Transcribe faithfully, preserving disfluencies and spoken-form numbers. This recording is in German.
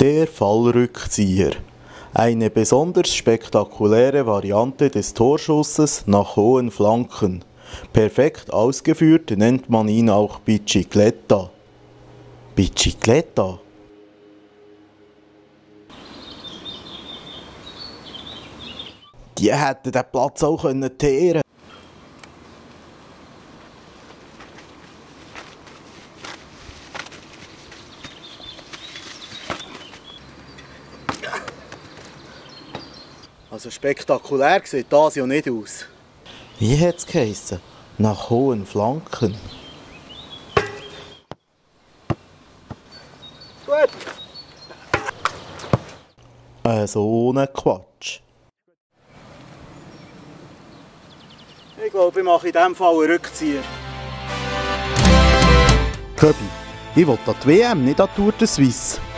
der Fallrückzieher. Eine besonders spektakuläre Variante des Torschusses nach hohen Flanken. Perfekt ausgeführt nennt man ihn auch Bicicletta. Bicicletta? Die hätten den Platz auch teeren können. Also spektakulär sieht das ja nicht aus. Wie hat es geheissen? Nach hohen Flanken. Gut. Äh, so ein Quatsch. Ich glaube, ich mache in diesem Fall einen Rückzieher. Köbi, ich will an die W M, nicht an die Tour de Suisse.